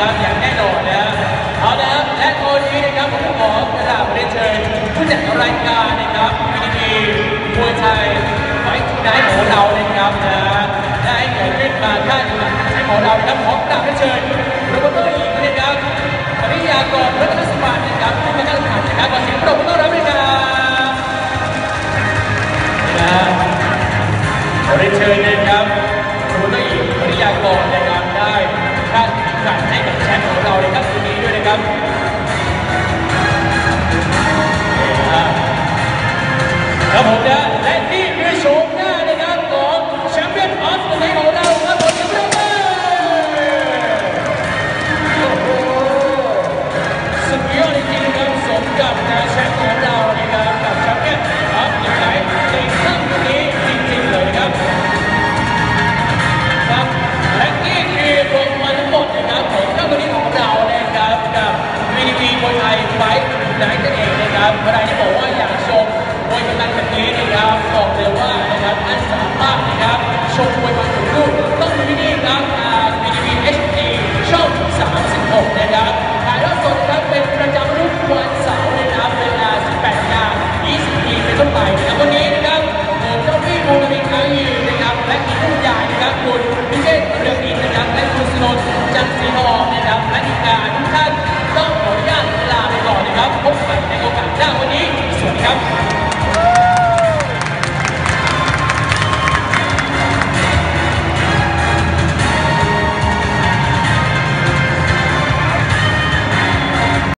นะครับอย่างแน่นอนนะเอาละครับและตอนนี้นะครับผมขอกราบเรียนเชิญผู้จัดรายการนะครับดีมวยไทยไฟท์ไนท์ของเรานะครับนะได้เกิดขึ้นมาท่านของเราครับขอกราบเรียนเชิญโปรโมเตอร์หญิงนะครับปริยากรรัตนสมบัตินะครับผู้มาตั้งขันนะครับขอเสียงปรบมือต้อนรับด้วยครับขอเรียนเชิญนะครับโปรโมเตอร์หญิงปริยากรนะครับได้ท่านขันให้กับแชมป์ของเราในค่ำคืนนี้ด้วยนะครับครับผมนะ